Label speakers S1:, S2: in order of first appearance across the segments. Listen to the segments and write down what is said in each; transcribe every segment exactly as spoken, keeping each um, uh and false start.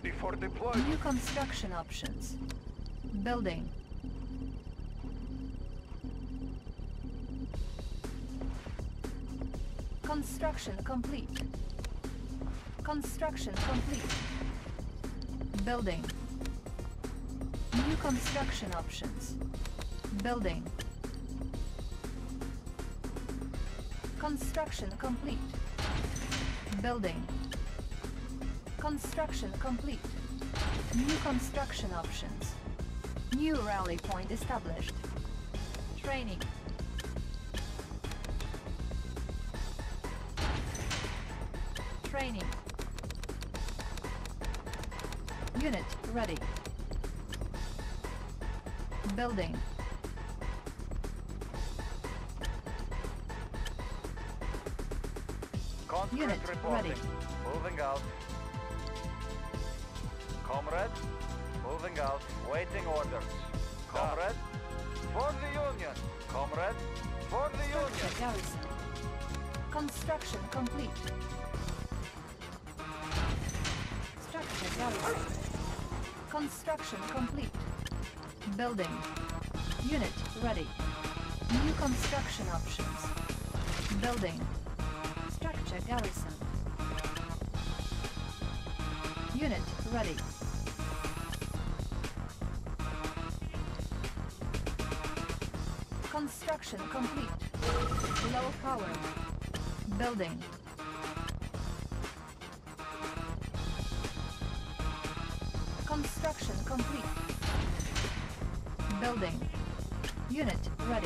S1: Ready for deployment.
S2: New construction options. Building. Construction complete. Construction complete. Building. New construction options. Building. Construction complete. Building. Construction complete. New construction options. New rally point established. Training. Training. Unit ready. Building.
S1: Conscript
S2: Unit
S1: reporting.
S2: ready.
S1: Moving out. Comrade, moving out. Waiting orders. Comrade, for the Union. Comrade, for the
S2: Structure
S1: Union.
S2: garrison. Construction complete. Structure garrison. Construction complete. Building. Unit ready. New construction options. Building. Structure garrison. Unit ready. Construction complete. Low power. Building. Construction complete. Building. Unit ready.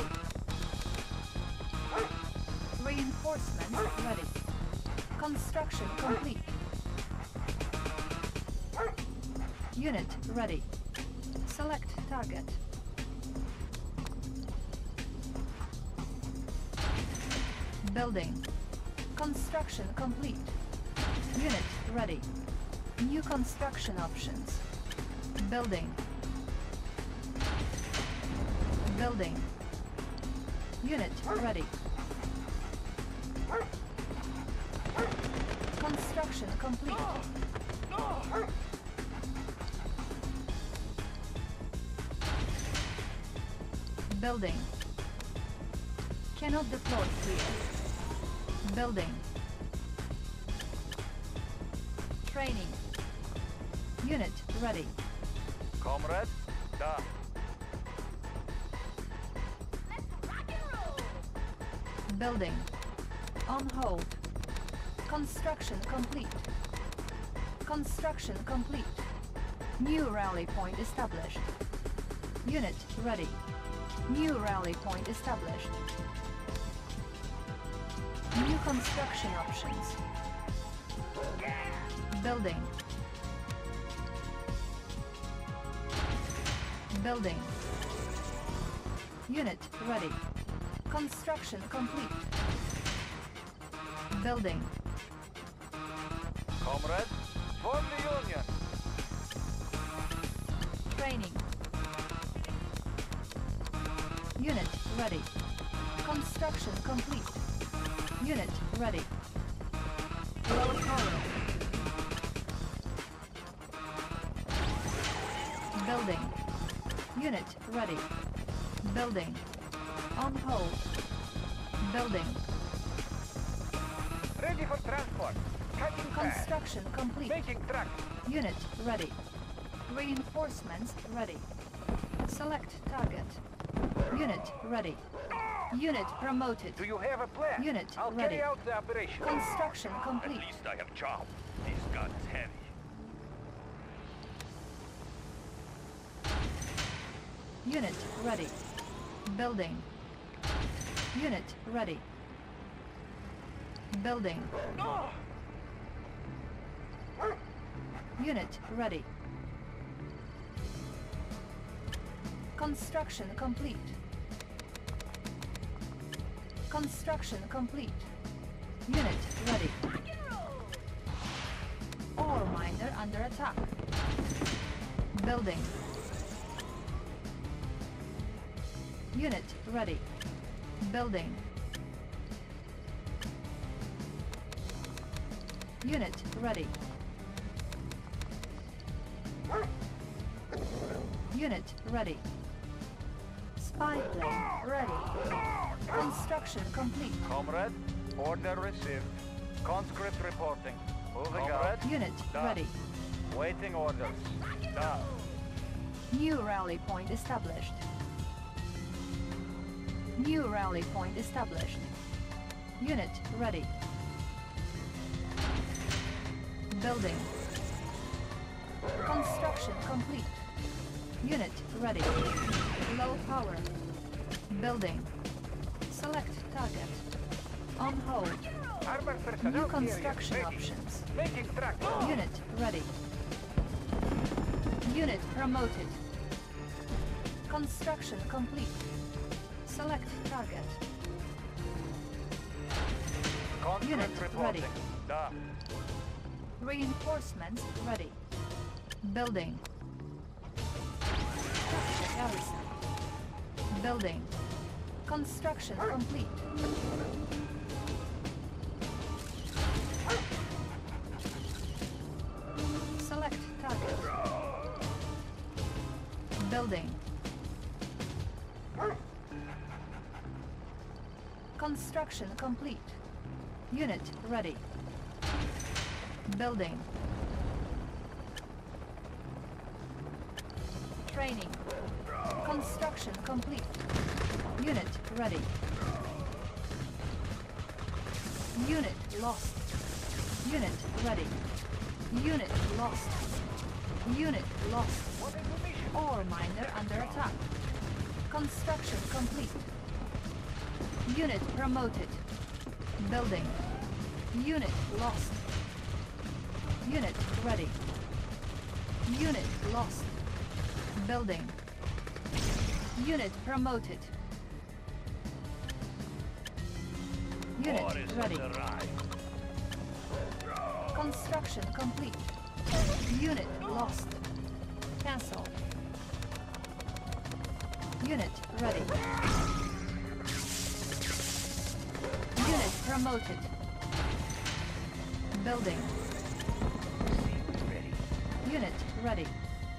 S2: Reinforcements ready. Construction complete. Unit ready. Select target. Building. Construction complete. Unit ready. New construction options. Building. Building. Unit ready. Construction complete. Building. Cannot deploy here. Building. Training. Unit ready.
S1: Comrade, da.
S2: Building. On hold. Construction complete. Construction complete. New rally point established. Unit ready. New rally point established. New construction options. Building. Building. Unit ready. Construction complete. Building.
S1: Comrade, for the Union.
S2: Training. Unit ready. Construction complete. Unit ready. Low power. Building. Unit ready. Building. On hold. Building.
S1: Ready for transport. Cutting path.
S2: Construction complete.
S1: Making track.
S2: Unit ready. Reinforcements ready. Select target. Unit ready. Unit promoted.
S1: Do you have a plan?
S2: Unit
S1: I'll
S2: ready.
S1: carry out the operation.
S2: Construction complete.
S1: At least I have chow. This gun's heavy.
S2: Unit ready. Building. Unit ready. Building.
S1: No!
S2: Unit ready. Construction complete. Construction complete. Unit ready. Ore miner under attack. Building. Unit ready. Building. Unit ready. Unit ready. Spy plane ready. Construction complete.
S1: Comrade, order received. Conscript reporting. Moving
S3: Comrade.
S1: out.
S2: Unit
S1: Done.
S2: ready.
S1: Waiting orders. Done.
S2: New rally point established. New rally point established. Unit ready. Building. Construction complete. Unit ready. Low power. Building. Select target. On hold.
S3: Armored
S2: New
S3: personnel
S2: construction
S3: carrier ready.
S2: options.
S3: Making track.
S2: Unit ready. Unit promoted. Construction complete. Select target.
S1: Conscript
S2: Unit
S1: reporting.
S2: ready.
S1: Done.
S2: Reinforcements ready. Building. Capture garrison. Building. Construction complete. Select target. Building. Construction complete. Unit ready. Building. Training. Construction complete. Unit ready. Unit lost. Unit ready. Unit lost. Unit lost. Ore miner under attack. Construction complete. Unit promoted. Building. Unit lost. Unit ready. Unit lost. Building. Unit promoted. Unit ready. Construction complete. Unit lost. Cancel. Unit ready. Unit promoted. Building. Unit ready.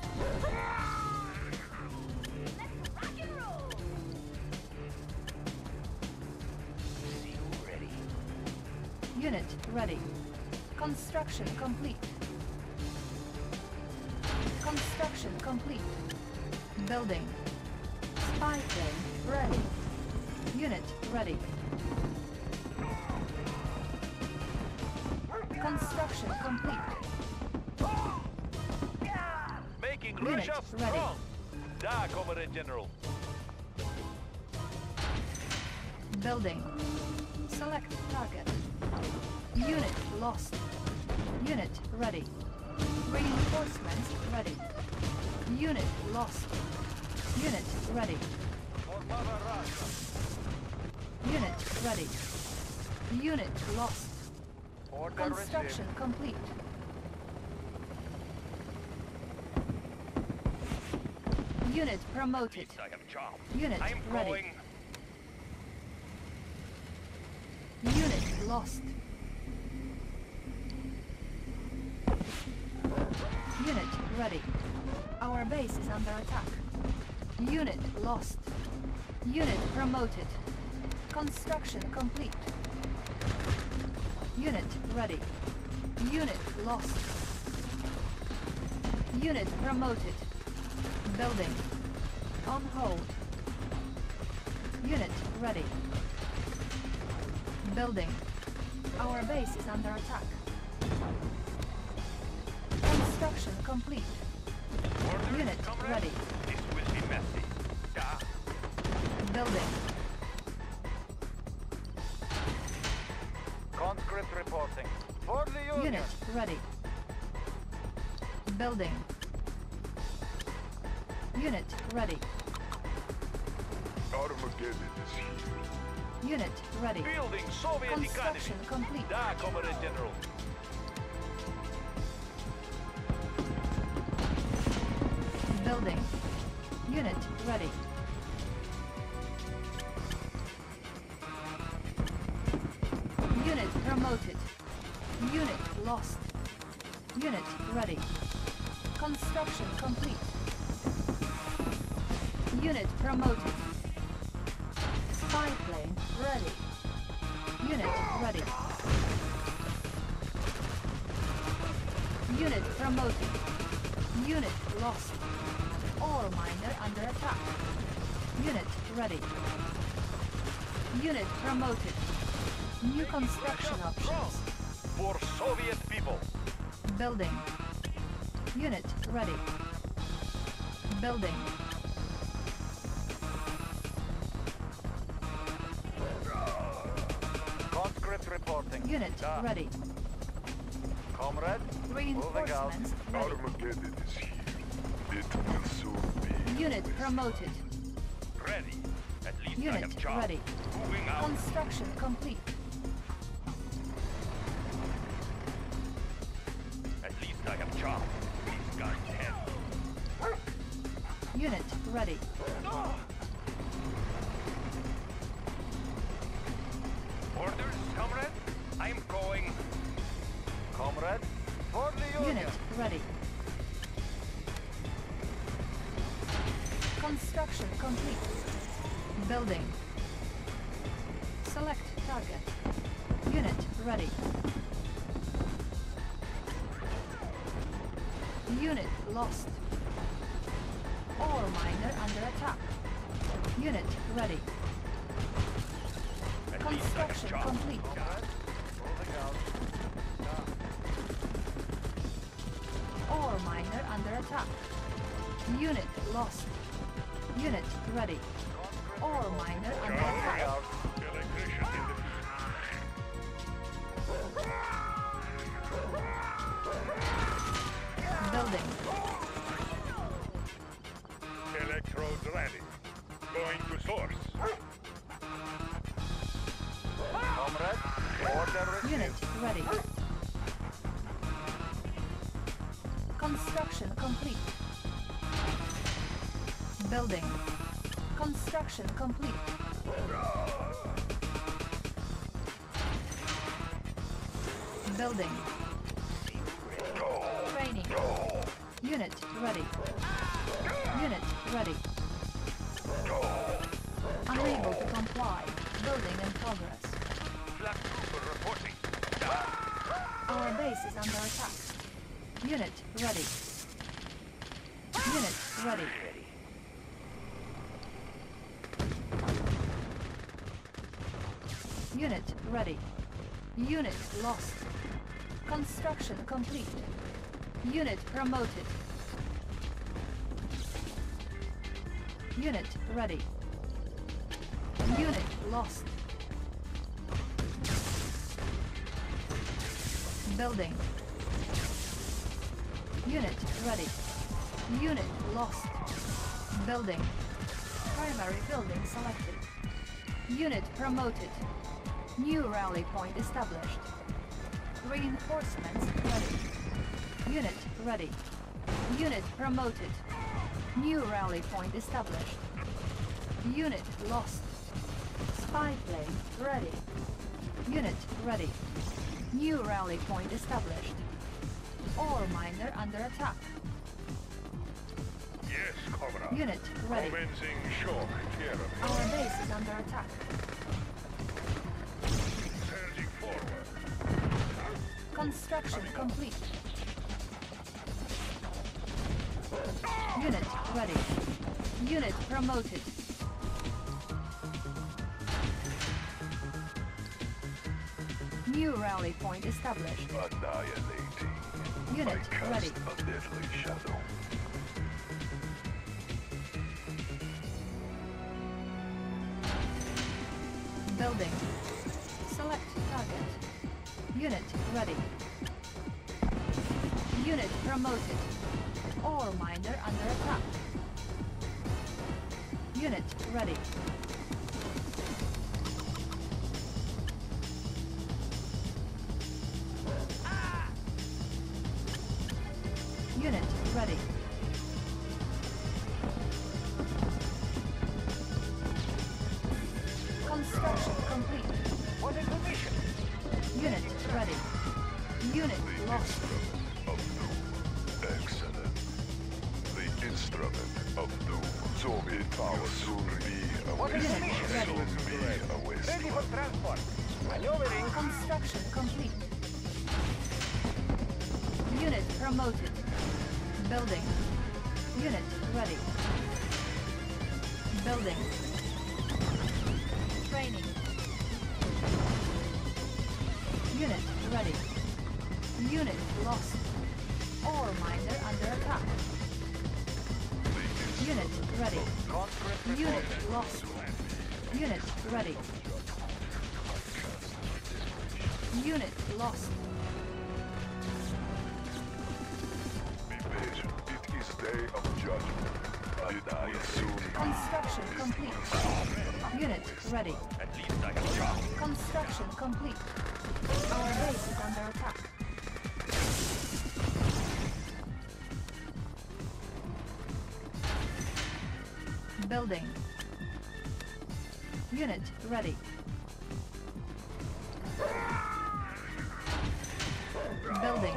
S2: Unit ready. Construction complete. Construction complete. Building. Spy plane ready. Unit ready. Construction complete.
S3: Making
S2: Unit
S3: Russia
S2: ready.
S3: strong. Da, Comrade General.
S2: Building. Select target. Unit lost. Unit ready. Reinforcements ready. Unit lost. Unit ready.
S3: For Mother Russia.
S2: Unit ready. Unit lost.
S1: Order
S2: Construction
S1: received.
S2: complete. Unit promoted.
S3: I have charm.
S2: Unit
S3: I am
S2: ready.
S3: going.
S2: Unit lost. Unit ready. Our base is under attack. Unit lost. Unit promoted. Construction complete. Unit ready. Unit lost. Unit promoted. Building. On hold. Unit ready. Building. Our base is under attack. Construction complete.
S3: Order,
S2: Unit
S3: comrade.
S2: ready.
S3: This will be messy. Da.
S2: Building.
S1: Conscript reporting. For the Union.
S2: Unit ready. Building. Unit ready.
S4: Armageddon is here.
S2: Unit ready.
S3: Building Soviet
S2: Construction
S3: economy.
S2: complete.
S3: Da, Comrade General.
S2: Building. Unit ready. Unit promoted. Unit lost. Unit ready. Construction complete. Unit promoted. Spy plane ready. Unit ready. Unit promoted. Unit lost. Ore miner under attack. Unit ready. Unit promoted. New construction options.
S3: For Soviet people.
S2: Building. Unit ready. Building.
S1: Conscript reporting.
S2: Unit
S1: Da.
S2: ready.
S1: Comrade, moving out.
S2: Reinforcements ready.
S4: Armageddon is here. It will soon be.
S2: Unit promoted.
S3: Ready. At least I
S2: Unit
S3: have job.
S2: ready.
S3: Moving out.
S2: Construction complete.
S3: At least I have job. These guys head.
S2: Unit ready.
S3: Orders, comrade? I'm going.
S1: Comrade, for the Union.
S2: Unit ready. Construction complete. Building. Select target. Unit ready. Unit lost. Ore miner under attack. Unit ready.
S3: At least I have
S2: Construction
S3: job.
S2: complete.
S1: Comrade, moving out. Da.
S2: Ore miner under attack. Unit lost. Unit ready. Ore miner under
S3: Moving
S2: attack.
S3: out. Electrician in the
S2: Building.
S3: Electrodes ready. Going to source.
S1: Comrade, order received.
S2: Unit ready. Construction complete. Building. Construction complete. Building. Training. Unit ready. Unit ready. Unable to comply. Building in progress.
S3: Black Trooper reporting.
S2: Our base is under attack. Unit ready. Unit ready. Unit ready. Unit lost. Construction complete. Unit promoted. Unit ready. Unit lost. Building. Unit ready. Unit lost. Building. Primary building selected. Unit promoted. New rally point established. Reinforcements ready. Unit ready. Unit promoted. New rally point established. Unit lost. Spy plane ready. Unit ready. New rally point established. Ore miner under attack.
S3: Yes, comrade.
S2: Unit ready.
S3: Commencing shock. KIROV.
S2: Our base is under attack.
S3: Surging forward.
S2: Construction complete. Unit ready. Unit promoted. New rally point established.
S4: Annihilating.
S2: Unit
S4: I cast
S2: ready.
S4: a deadly shadow.
S2: Building. Select target. Unit ready. Unit promoted. Ore miner under attack. Unit ready. Unit ready. Construction complete.
S3: What is the mission?
S2: Unit ready. Unit lost.
S4: Of no. Excellent. The instrument of doom. Soviet power soon be a
S1: What is
S4: wasteland.
S1: the mission?
S4: Soon be a
S1: Ready for
S4: wasteland.
S1: transport. Maneuvering.
S2: Construction complete. Unit promoted. Building. Unit ready. Building. Training. Unit ready. Unit lost. Ore miner under attack. Unit ready.
S1: Conscript
S2: Unit
S1: reporting.
S2: lost. Unit ready. Unit lost.
S4: Be patient. It is day of judgment. It will soon be.
S2: Construction complete. Unit ready.
S3: At least I can chop.
S2: Construction complete. Our base is under attack. Building. Unit ready. Building.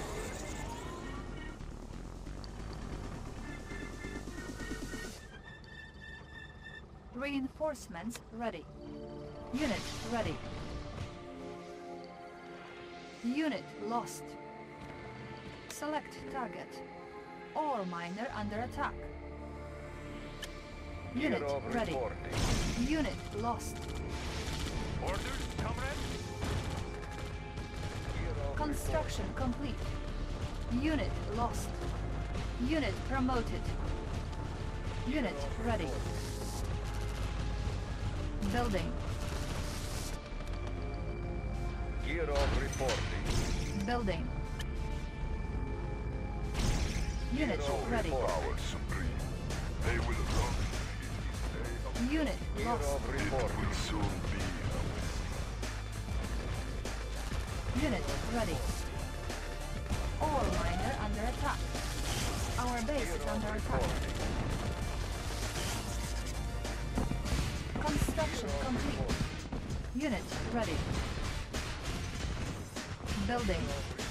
S2: Reinforcements ready. Unit ready. Unit lost. Select target. Ore miner under attack. Unit
S1: KIROV
S2: ready.
S1: reporting.
S2: Unit lost.
S3: Orders, comrade?
S1: KIROV
S2: Construction complete. Unit lost. Unit promoted. Unit ready. Building.
S1: KIROV reporting.
S2: Building. Unit
S1: KIROV
S2: ready.
S1: reporting.
S4: Power supreme. They will run.
S2: Unit lost.
S1: KIROV
S4: It
S1: reporting.
S4: will soon be a wasteland.
S2: Unit ready. Ore miner under attack. Our base is under attack. Construction complete. Unit ready. Building.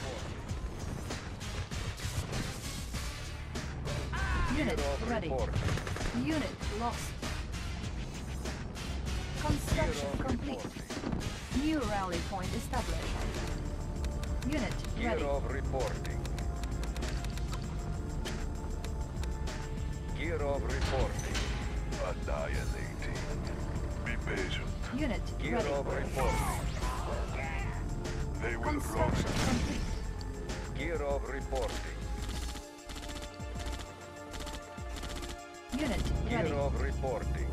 S2: Unit
S1: KIROV
S2: ready.
S1: reporting.
S2: Unit lost. Construction
S1: KIROV
S2: complete.
S1: reporting.
S2: New rally point established. Unit ready.
S1: KIROV reporting. KIROV reporting.
S4: Annihilating. Be patient.
S2: Unit ready.
S1: KIROV reporting.
S4: They will run.
S2: Construction complete.
S1: KIROV reporting.
S2: Unit ready.
S1: KIROV reporting.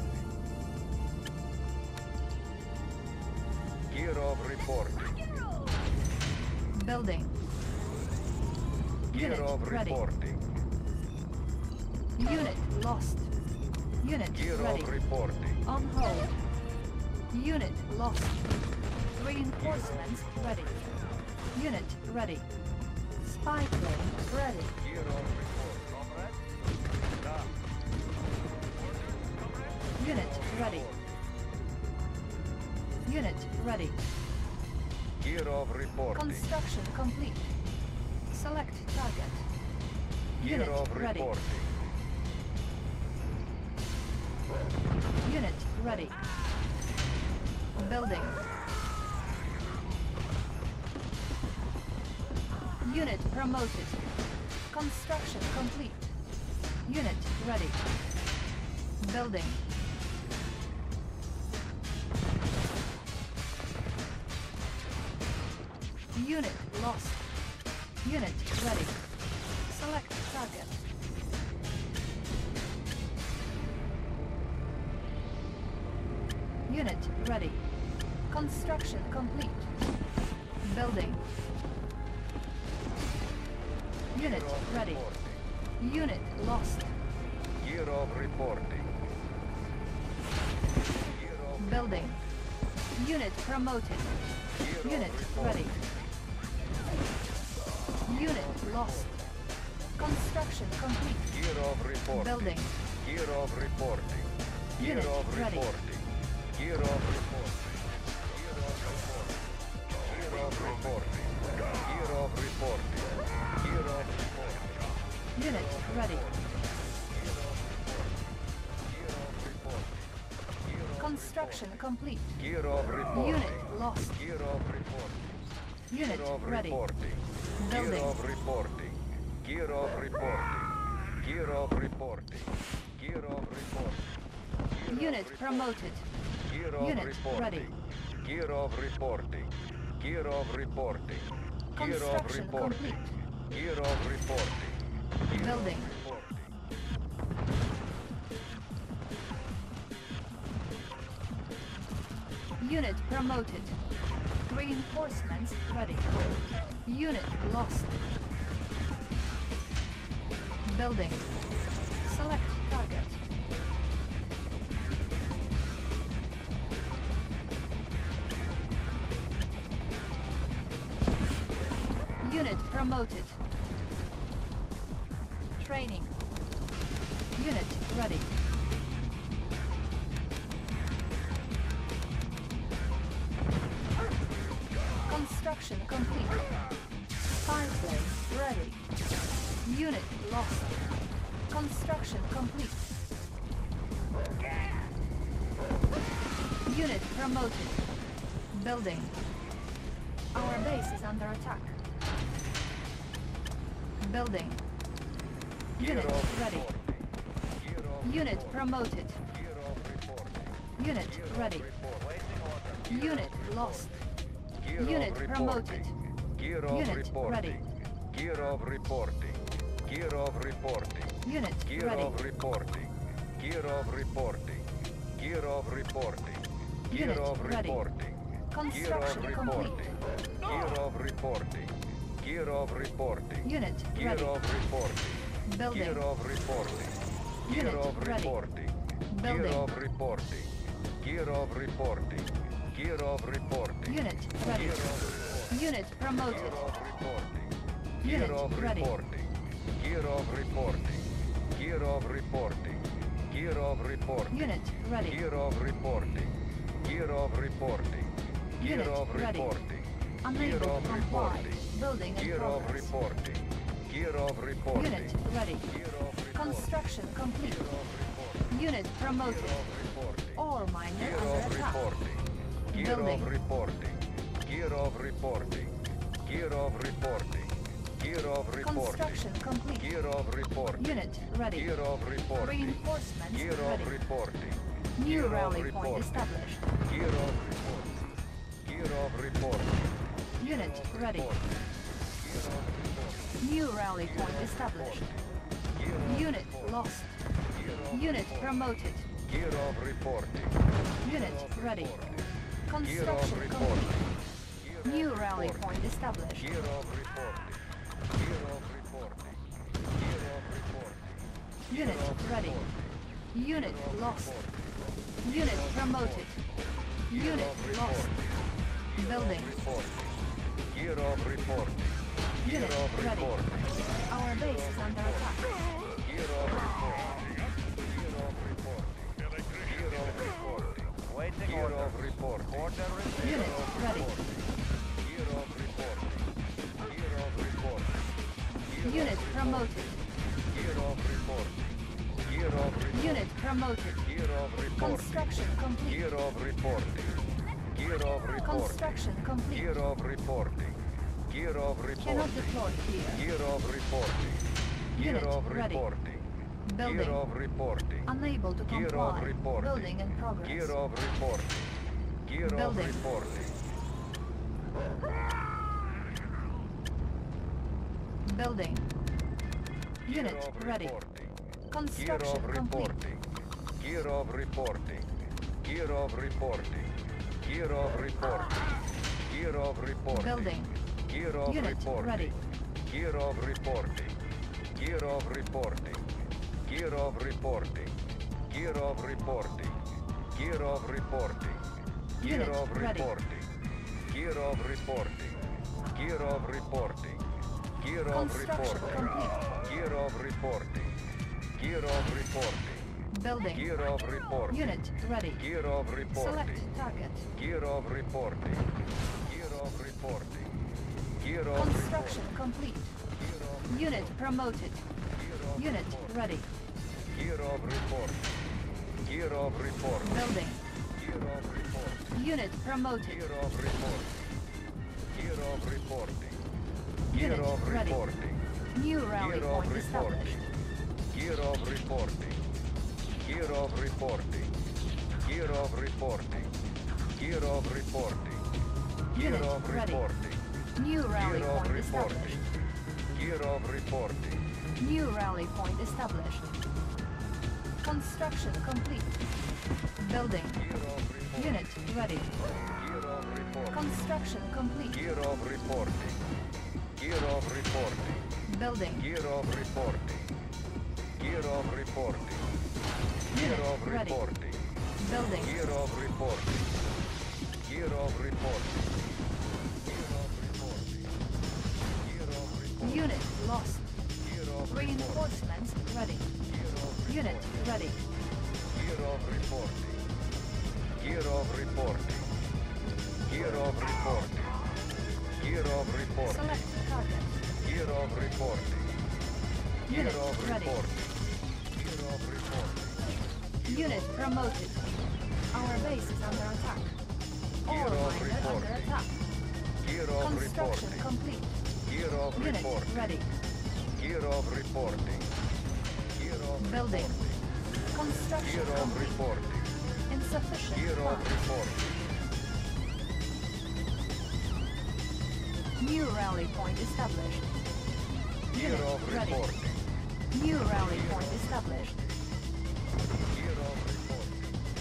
S1: KIROV reporting.
S2: Building. Unit
S1: KIROV
S2: ready.
S1: reporting.
S2: Unit lost. Unit ready.
S1: KIROV reporting.
S2: On hold. Unit lost. Reinforcements ready. Unit ready. Spy plane ready.
S1: KIROV report. Comrade? Da.
S2: Unit ready. Unit ready.
S1: KIROV reporting.
S2: Construction complete. Select target. Unit
S1: KIROV
S2: ready.
S1: reporting.
S2: Unit ready. Building. Unit promoted. Construction complete. Unit ready. Building. Unit lost. Unit ready. Select target. Unit ready. Construction complete. Building. Unit
S1: KIROV
S2: ready.
S1: reporting.
S2: Unit lost.
S1: KIROV reporting. KIROV
S2: Building. Unit promoted.
S1: KIROV
S2: Unit
S1: reporting.
S2: ready. Unit lost. Construction complete.
S1: KIROV reporting.
S2: Building.
S1: KIROV reporting.
S2: Unit
S1: KIROV
S2: ready.
S1: reporting. KIROV reporting. KIROV reporting. KIROV reporting. KIROV reporting.
S2: Unit ready. Construction complete.
S1: KIROV reporting.
S2: Unit lost.
S1: KIROV reporting.
S2: Unit
S1: KIROV
S2: ready.
S1: reporting.
S2: Building.
S1: KIROV reporting. KIROV reporting. KIROV reporting. KIROV reporting.
S2: Unit promoted.
S1: KIROV
S2: Unit
S1: reporting.
S2: ready.
S1: KIROV reporting. KIROV reporting. KIROV
S2: Construction
S1: reporting.
S2: complete.
S1: KIROV reporting. KIROV
S2: Building.
S1: reporting.
S2: Unit promoted. Reinforcements ready. Unit lost. Building. Select target. Unit promoted. Training. Unit ready. Construction complete. Fireplace ready. Unit lost. Construction complete. Unit promoted. Building. Our base is under attack. Building. Unit
S1: KIROV
S2: ready.
S1: reporting. KIROV
S2: Unit
S1: reporting.
S2: promoted.
S1: KIROV reporting.
S2: Unit
S1: KIROV
S2: ready.
S1: reporting. Waiting order.
S2: Unit lost.
S1: KIROV
S2: Unit
S1: reporting.
S2: promoted.
S1: KIROV
S2: Unit
S1: reporting.
S2: ready.
S1: KIROV reporting. KIROV reporting.
S2: Unit ready.
S1: KIROV reporting. KIROV reporting. KIROV reporting.
S2: Unit
S1: KIROV
S2: ready.
S1: reporting.
S2: Construction
S1: KIROV
S2: complete.
S1: reporting. KIROV reporting. KIROV reporting.
S2: Unit ready.
S1: KIROV reporting.
S2: Building.
S1: KIROV reporting.
S2: Unit
S1: KIROV
S2: ready.
S1: reporting.
S2: Building.
S1: KIROV reporting. KIROV reporting. KIROV reporting.
S2: Unit ready.
S1: KIROV
S2: Unit promoted.
S1: KIROV reporting.
S2: Unit
S1: KIROV
S2: ready.
S1: reporting. KIROV reporting. KIROV reporting. KIROV reporting.
S2: Unit ready.
S1: KIROV reporting. KIROV reporting.
S2: Unit
S1: KIROV
S2: ready.
S1: reporting.
S2: Unable to
S1: KIROV
S2: comply.
S1: reporting.
S2: Building in
S1: KIROV
S2: progress.
S1: reporting. KIROV reporting.
S2: Unit ready.
S1: KIROV reporting.
S2: Construction complete.
S1: KIROV reporting.
S2: Unit promoted.
S1: KIROV reporting.
S2: Ore miner
S1: KIROV
S2: under attack.
S1: reporting.
S2: Building.
S1: KIROV reporting. KIROV reporting. KIROV reporting. KIROV reporting.
S2: Construction complete.
S1: KIROV reporting.
S2: Unit ready.
S1: KIROV reporting.
S2: Reinforcements
S1: KIROV
S2: ready.
S1: reporting.
S2: New
S1: KIROV
S2: rally
S1: reporting.
S2: point established.
S1: KIROV reporting. KIROV reporting.
S2: Unit ready.
S1: KIROV reporting.
S2: New rally point established.
S1: KIROV
S2: Unit lost. Unit promoted.
S1: KIROV reporting.
S2: Unit ready.
S1: KIROV
S2: Construction
S1: reporting.
S2: complete. New rally point established.
S1: KIROV reporting. KIROV reporting. KIROV reporting.
S2: Unit ready. Unit lost. Unit promoted. Unit lost. Building.
S1: Reporting. KIROV reporting.
S2: Unit
S1: KIROV
S2: ready.
S1: reporting.
S2: Our base is under attack.
S1: KIROV reporting. KIROV reporting. KIROV reporting. Waiting KIROV reporting. Order received.
S2: Unit ready.
S1: KIROV reporting. KIROV reporting. KIROV
S2: Unit promoted.
S1: KIROV reporting. KIROV reporting.
S2: Unit promoted.
S1: KIROV reporting.
S2: Construction complete.
S1: KIROV reporting. KIROV reporting.
S2: Construction complete.
S1: KIROV reporting. KIROV
S2: Cannot
S1: reporting.
S2: deploy here.
S1: KIROV reporting.
S2: Unit
S1: KIROV
S2: ready.
S1: reporting.
S2: Building.
S1: KIROV reporting.
S2: Unable to
S1: KIROV
S2: comply.
S1: reporting.
S2: Building in progress.
S1: KIROV reporting. KIROV
S2: Building.
S1: reporting.
S2: Building. Unit
S1: KIROV
S2: ready.
S1: reporting.
S2: Construction
S1: KIROV
S2: complete.
S1: reporting. KIROV reporting. KIROV reporting. KIROV reporting. KIROV reporting.
S2: Building.
S1: KIROV
S2: Unit
S1: reporting.
S2: ready.
S1: KIROV reporting. KIROV reporting. KIROV reporting. KIROV reporting. KIROV reporting.
S2: Unit
S1: KIROV
S2: ready.
S1: reporting. KIROV reporting. KIROV reporting. KIROV
S2: Construction
S1: reporting.
S2: complete.
S1: KIROV reporting. KIROV reporting.
S2: Building.
S1: KIROV reporting.
S2: Unit ready.
S1: KIROV reporting.
S2: Select target.
S1: KIROV reporting. KIROV reporting. KIROV
S2: Construction complete.
S1: reporting.
S2: Unit promoted.
S1: KIROV
S2: Unit
S1: reporting.
S2: ready.
S1: KIROV reporting. KIROV reporting.
S2: Building.
S1: KIROV reporting.
S2: Unit promoted.
S1: KIROV reporting. KIROV reporting.
S2: Unit
S1: KIROV
S2: ready.
S1: reporting.
S2: New rally
S1: KIROV
S2: point established.
S1: reporting. KIROV reporting. KIROV reporting. KIROV reporting. KIROV reporting.
S2: Unit
S1: KIROV
S2: ready.
S1: reporting.
S2: New rally
S1: KIROV
S2: point
S1: reporting.
S2: established.
S1: KIROV reporting.
S2: New rally point established. Construction complete. Building.
S1: KIROV reporting.
S2: Unit ready.
S1: KIROV reporting.
S2: Construction complete.
S1: KIROV reporting. KIROV reporting.
S2: Building.
S1: KIROV reporting. KIROV reporting.
S2: Unit
S1: KIROV
S2: ready.
S1: reporting.
S2: Building.
S1: KIROV reporting. KIROV reporting. KIROV reporting. KIROV reporting.
S2: Unit lost.
S1: KIROV reporting.
S2: Reinforcements ready.
S1: KIROV
S2: Unit
S1: reporting.
S2: ready.
S1: KIROV reporting. KIROV reporting. KIROV reporting. KIROV reporting.
S2: Select target.
S1: KIROV reporting.
S2: Unit
S1: KIROV
S2: ready.
S1: reporting. KIROV reporting.
S2: Unit promoted. Our base is under attack. All
S1: KIROV
S2: miners under
S1: reporting.
S2: attack.
S1: KIROV
S2: Construction
S1: reporting.
S2: complete.
S1: KIROV
S2: Unit
S1: reporting.
S2: ready.
S1: KIROV reporting. KIROV
S2: Building.
S1: reporting.
S2: Construction
S1: KIROV
S2: complete.
S1: reporting.
S2: Insufficient
S1: KIROV
S2: funds.
S1: reporting.
S2: New rally point established. Unit
S1: KIROV
S2: ready.
S1: reporting.
S2: New rally point established.
S1: KIROV reporting.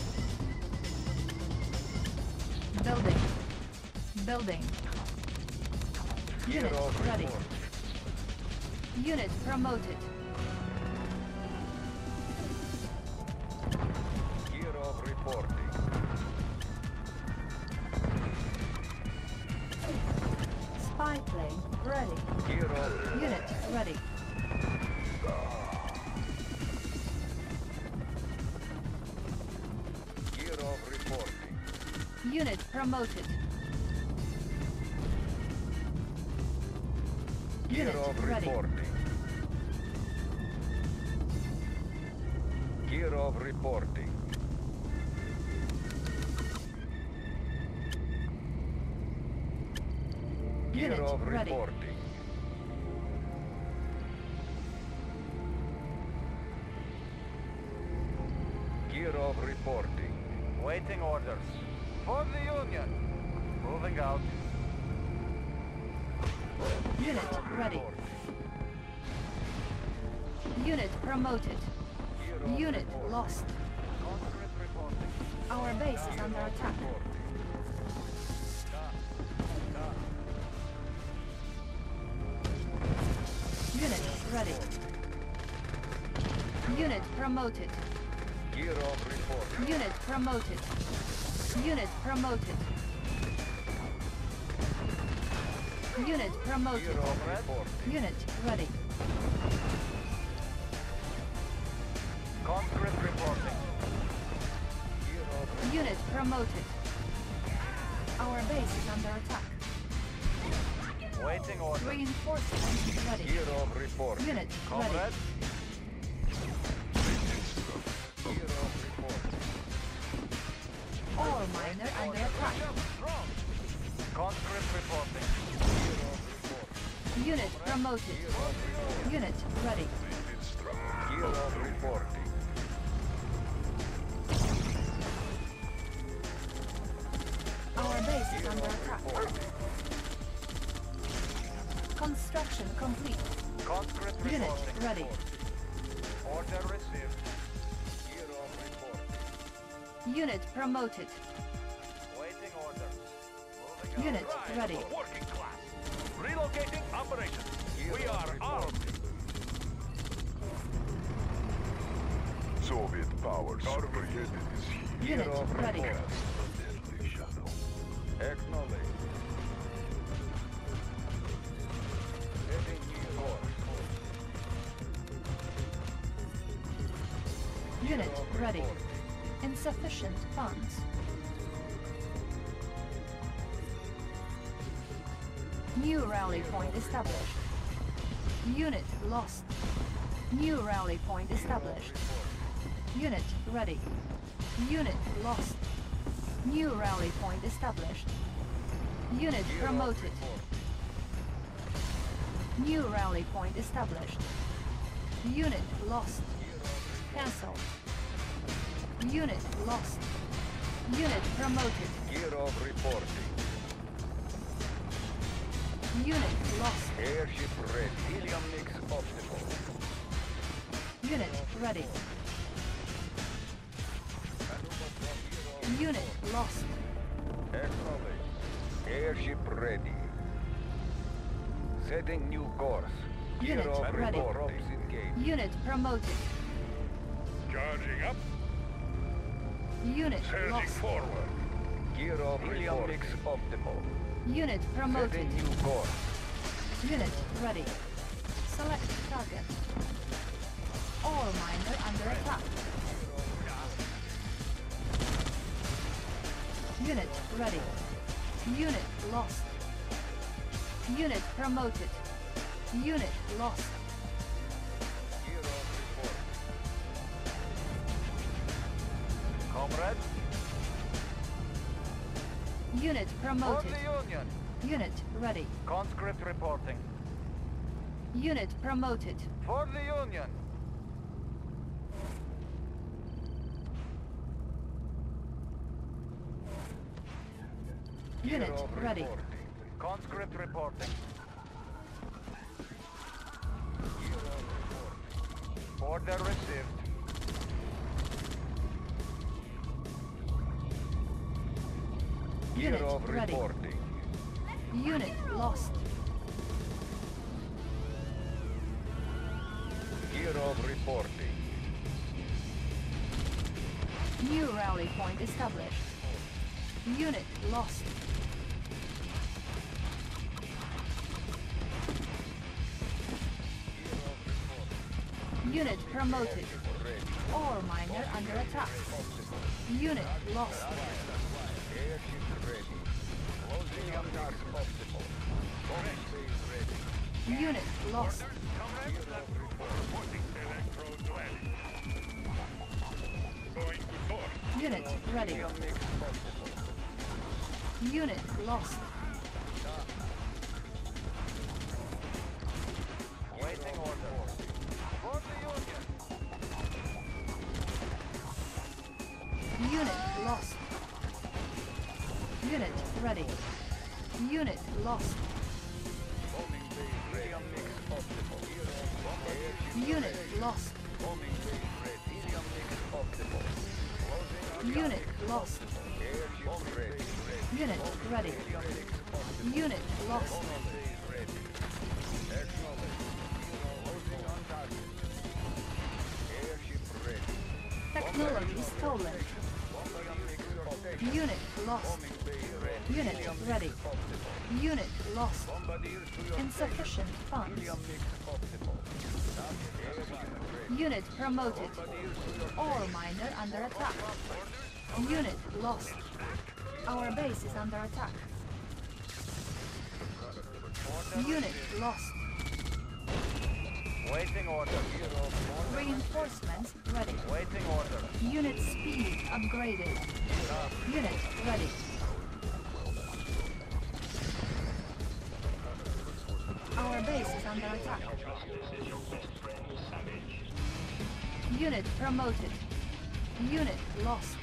S2: Building. Building. Unit
S1: KIROV
S2: ready.
S1: reporting.
S2: Unit promoted.
S1: KIROV reporting.
S2: Spy plane ready.
S1: KIROV
S2: Unit ready.
S1: KIROV reporting.
S2: Unit promoted. Unit
S1: KIROV
S2: ready.
S1: reporting. KIROV reporting.
S2: Unit
S1: KIROV
S2: ready.
S1: reporting. KIROV reporting. Waiting orders. For the Union. Moving out.
S2: Unit ready.
S1: Reporting.
S2: Unit promoted.
S1: KIROV
S2: Unit
S1: reporting.
S2: lost.
S1: Conscript reporting.
S2: Our base is under attack.
S1: Reporting.
S2: Unit ready. Unit promoted.
S1: KIROV reporting.
S2: Unit promoted. Unit promoted. Unit promoted.
S1: KIROV reporting.
S2: Unit ready.
S1: Conscript reporting. KIROV
S2: Unit promoted. Our base is under attack.
S1: waiting order.
S2: Reinforcements ready.
S1: KIROV reporting.
S2: Unit ready.
S1: Comrade. KIROV reporting.
S2: All miner under attack.
S1: Conscript reporting. KIROV reporting.
S2: Unit promoted.
S1: KIROV reporting.
S2: Unit ready.
S1: KIROV reporting.
S2: Our base is under
S1: KIROV
S2: attack.
S1: reporting.
S2: Construction complete.
S1: Conscript
S2: Unit
S1: reporting.
S2: ready.
S1: Order received. KIROV reporting.
S2: Unit promoted.
S1: Waiting orders. Moving out.
S2: Unit ready.
S3: Working class. Relocating operations. We
S1: KIROV
S3: are
S1: reporting.
S3: armed.
S4: Soviet powers. Armageddon is here.
S2: Unit
S1: KIROV
S2: ready.
S1: reporting.
S4: Deadly shadow.
S1: Acknowledged. Heading new course.
S2: Unit
S1: KIROV
S2: ready.
S1: reporting.
S2: Insufficient funds. New rally point established. Unit lost. New rally point established. Unit ready. Unit lost. New rally point established. Unit promoted. New rally point established. Unit lost. Cancel. Unit lost. Unit promoted.
S1: KIROV reporting.
S2: Unit lost.
S1: Airship ready. Helium mix optimal.
S2: Unit ready. Unit lost.
S1: Acknowledged. Airship ready. Setting new course.
S2: Unit
S1: KIROV
S2: ready.
S1: reporting. Engaged.
S2: Unit promoted.
S3: Charging up.
S2: Unit
S3: Surging
S2: lost.
S3: forward.
S1: KIROV helium mix optimal.
S2: Unit promoted.
S1: Setting new course.
S2: Unit ready. Select target. All miner under attack. Unit ready. Unit lost. Unit promoted. Unit lost.
S1: KIROV report. Comrade,
S2: Unit
S1: for
S2: promoted.
S1: the Union.
S2: Unit ready.
S1: Conscript reporting.
S2: Unit promoted.
S1: For the Union.
S2: Unit
S1: KIROV
S2: ready.
S1: reporting. Conscript reporting. KIROV reporting. Order received.
S2: Unit
S1: KIROV
S2: ready.
S1: reporting.
S2: Unit lost.
S1: KIROV reporting.
S2: New rally point established. Unit lost. Unit promoted. Ore miner under attack. Unit lost.
S1: Airship ready. Closing on task optimal. Bomb base ready.
S2: Unit lost.
S3: Reporting electrode landing. Going to source.
S2: Unit ready.
S1: Helium mix optimal.
S2: Unit lost.
S1: Waiting order. For the Union.
S2: Unit lost. Unit ready. Unit lost.
S1: Bombing base ready. Helium mix optimal. Airship
S2: Unit lost.
S1: bombing base ready. Helium mix optimal. Closing on
S2: Unit lost.
S1: airship ready.
S2: Unit ready.
S1: Helium mix optimal.
S2: Unit lost.
S1: Bombing base ready. Acknowledged. Closing on target. Airship ready.
S2: Technology stolen.
S1: Helium mix optimal.
S2: Unit lost.
S1: Bombing base ready.
S2: Unit
S1: Helium mix
S2: ready.
S1: optimal.
S2: Unit lost.
S1: Bombardiers to your
S2: Insufficient funds.
S1: Helium mix optimal. Airship ready.
S2: Unit promoted.
S1: Bombardiers to your
S2: Ore miner under attack. Unit lost. Our base is under attack. Unit lost.
S1: Waiting order.
S2: Reinforcements ready.
S1: Waiting order.
S2: Unit speed upgraded. Unit ready. Our base is under attack. Unit promoted. Unit lost.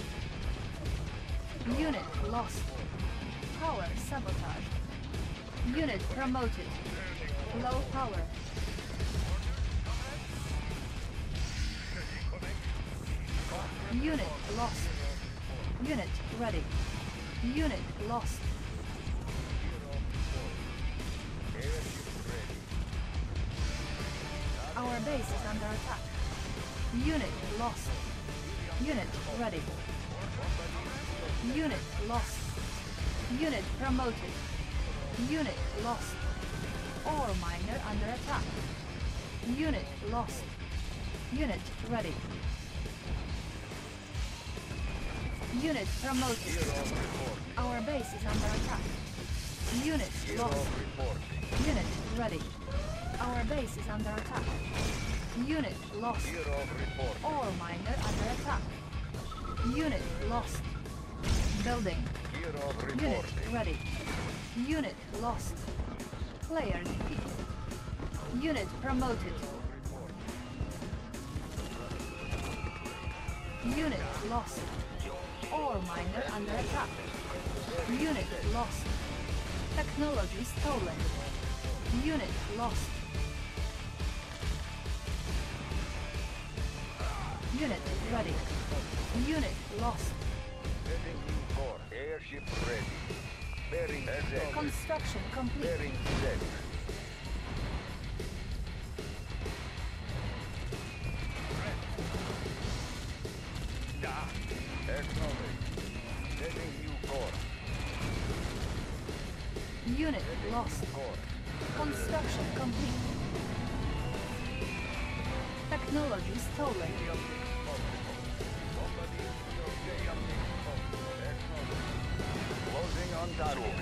S2: Unit lost. Power sabotage. Unit promoted. Low power. Unit lost. Unit ready. Unit lost. Our base is under attack. Unit lost. Unit ready. Unit lost. Unit promoted. Unit lost. Ore miner under attack. Unit lost. Unit ready. Unit promoted. Our base is under attack. Unit lost. Unit ready. Our base is under attack. Unit lost. Ore miner under attack. Unit lost. Building.
S1: KIROV
S2: Unit
S1: reporting.
S2: ready. Unit lost. Player defeated. Unit promoted. Unit lost. Ore miner under attack. Unit lost. Technology stolen. Unit lost. Unit ready. Unit lost.
S1: Setting new core. Airship ready. Bearing set.
S2: Construction complete.
S1: Bearing set. Acknowledge. Setting new core.
S2: Unit lost.
S1: Core.
S2: Construction complete. Technology stolen.
S1: Closing on target.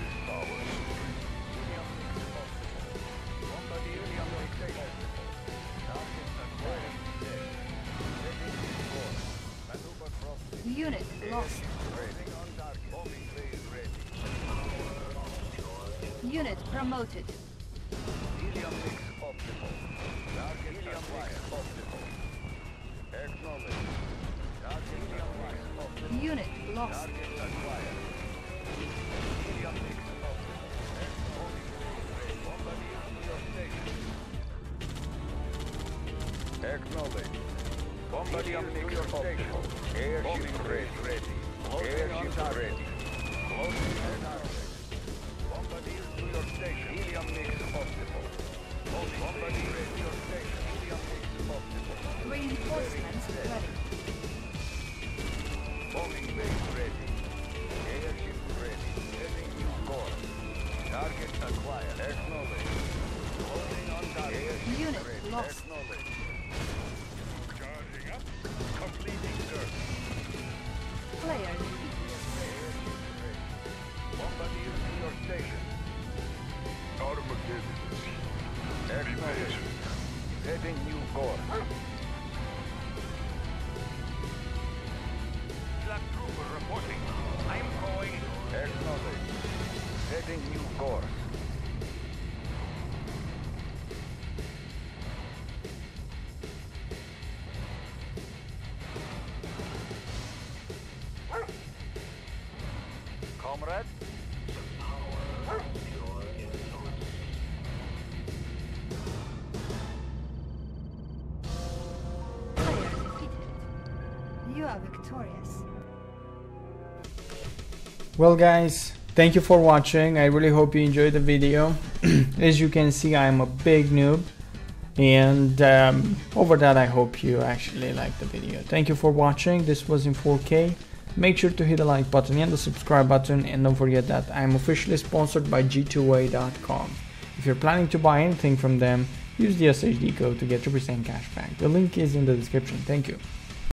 S2: Unit lost. Unit promoted.
S1: Helium mix optimal. Target acquired. Optimal. Acknowledge. Target helium mix optimal.
S2: Unit lost.
S1: Target acquired. Helium mix optimal. Bombardier to your station. Acknowledge. Bombardier mix optimal. Airship ready. Ready. Airship ready. Closing on target. Bombardier to your station. Helium mix optimal. Bombardier to your station. Helium mix optimal.
S2: Reinforcements ready.
S1: Bombing base ready. Airship ready. Setting new course. Target acquired. Acknowledge. Holding on target. Airship
S2: Unit
S1: ready.
S2: lost.
S1: Acknowledge.
S3: Charging up. Completing service.
S2: Player defeated.
S1: Airship ready. Bombardier to your station.
S4: Armageddon.
S1: Acknowledge. Setting new course.
S3: Black Trooper reporting. I'm going.
S1: Acknowledge. Setting new course. Comrade?
S2: Player defeated. You are victorious.
S5: Well guys, thank you for watching. I really hope you enjoyed the video. As you can see, I'm a big noob, and um, over that I hope you actually liked the video. Thank you for watching. This was in four K. Make sure to hit the like button and the subscribe button, and don't forget that I'm officially sponsored by G two A dot com. If you're planning to buy anything from them, use the S H D code to get two percent cash back. The link is in the description. Thank you.